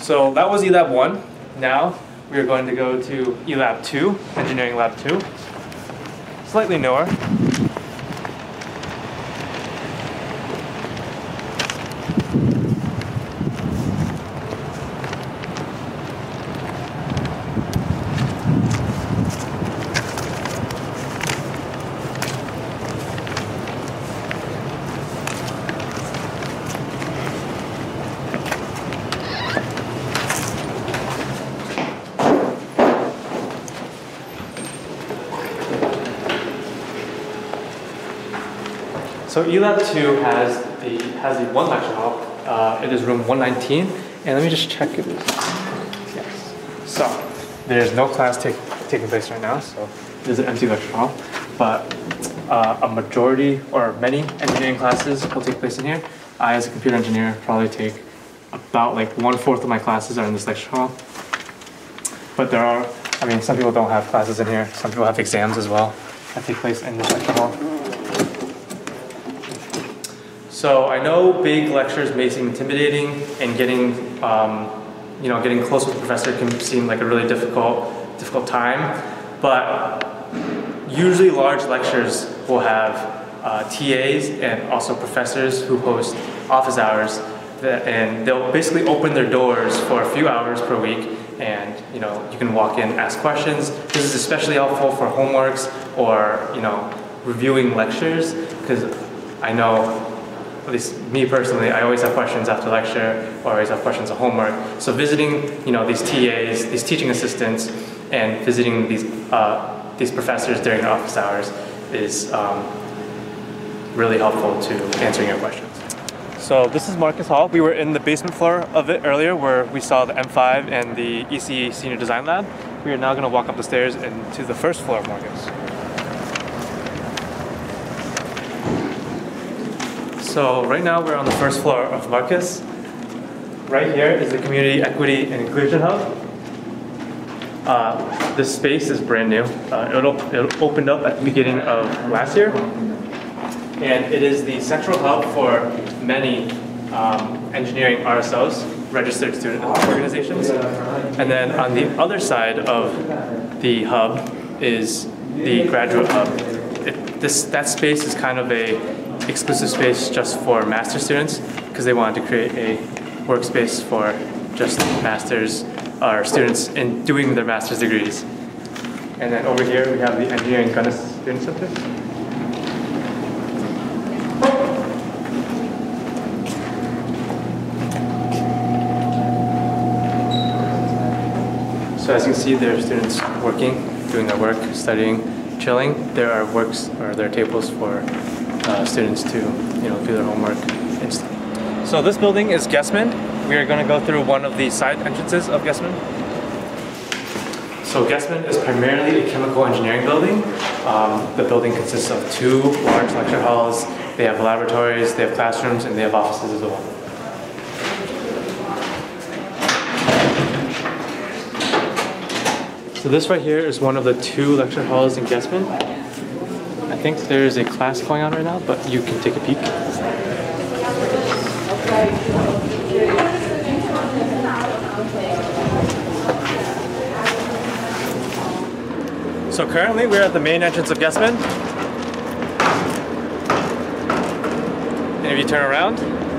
So that was ELab 1. Now we are going to go to ELab 2, Engineering Lab 2. Slightly newer. So ELab 2 has the one lecture hall. It is room 119, and let me just check it. Yes. So there's no class taking place right now, so there's an empty lecture hall. But a majority or many engineering classes will take place in here. I, as a computer engineer, probably take about like 1/4 of my classes are in this lecture hall. But there are, I mean, some people don't have classes in here. Some people have exams as well that take place in this lecture hall. So I know big lectures may seem intimidating, and getting close with the professor can seem like a really difficult time. But usually large lectures will have TAs and also professors who host office hours, and they'll basically open their doors for a few hours per week, and you can walk in, ask questions. This is especially helpful for homeworks or reviewing lectures, because I know, at least me personally, I always have questions after lecture, or I always have questions of homework. So visiting, these TAs, these teaching assistants, and visiting these professors during the office hours is really helpful to answering your questions. So this is Marcus Hall. We were in the basement floor of it earlier, where we saw the M5 and the ECE Senior Design Lab. We are now going to walk up the stairs into the first floor of Marcus. So right now we're on the first floor of Marcus. Right here is the Community Equity and Inclusion Hub. This space is brand new. It opened up at the beginning of last year. And it is the central hub for many engineering RSOs, registered student organizations. And then on the other side of the hub is the graduate hub. That space is kind of a exclusive space just for master students, because they wanted to create a workspace for just masters or students in doing their master's degrees. And then over here we have the Engineering Gunnis Student Center. So as you can see, there are students working, doing their work, studying, chilling. There are there are tables for students to do their homework and stuff. So this building is Goessmann. We are going to go through one of the side entrances of Goessmann. So Goessmann is primarily a chemical engineering building. The building consists of 2 large lecture halls. They have laboratories, they have classrooms, and they have offices as well. So this right here is one of the 2 lecture halls in Goessmann. I think there's a class going on right now, but you can take a peek. So currently we're at the main entrance of Goessmann. And if you turn around,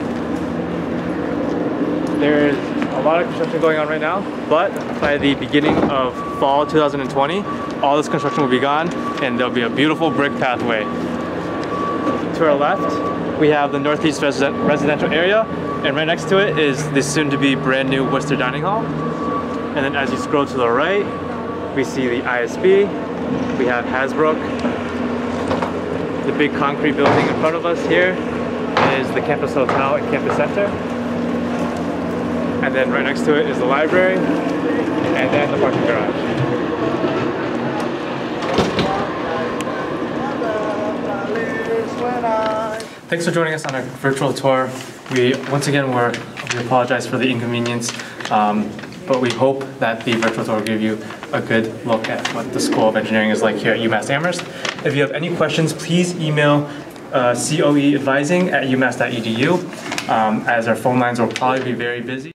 there's a lot of construction going on right now, but by the beginning of fall 2020, all this construction will be gone, and there'll be a beautiful brick pathway. To our left, we have the Northeast residential area, and right next to it is the soon-to-be brand new Worcester Dining Hall. And then as you scroll to the right, we see the ISB, we have Hasbrook. The big concrete building in front of us here is the Campus Hotel and Campus Center. And then right next to it is the library, and then the parking garage. Thanks for joining us on our virtual tour. We apologize for the inconvenience, but we hope that the virtual tour will give you a good look at what the School of Engineering is like here at UMass Amherst. If you have any questions, please email coeadvising@umass.edu, as our phone lines will probably be very busy.